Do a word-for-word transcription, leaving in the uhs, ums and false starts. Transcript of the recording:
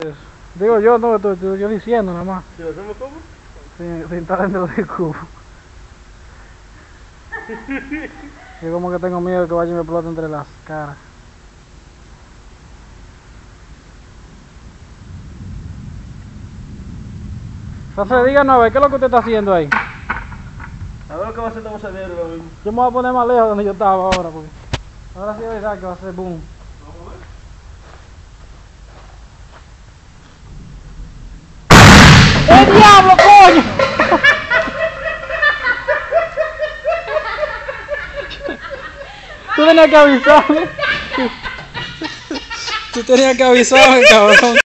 Digo yo, no, estoy, estoy yo diciendo nada más. ¿Si lo hacemos cómo? Sin, sin estar dentro del cubo. Yo como que tengo miedo que vaya y me explote entre las caras. Entonces díganos a ver, ¿qué es lo que usted está haciendo ahí? A ver lo que va a hacer esta cosa negra ahora mismo. Yo me voy a poner más lejos de donde yo estaba ahora, porque ahora sí es verdad que va a ser boom. Vamos a ver. ¡El diablo, coño! Tú tenías que avisarme. Tú tenías que avisarme, cabrón.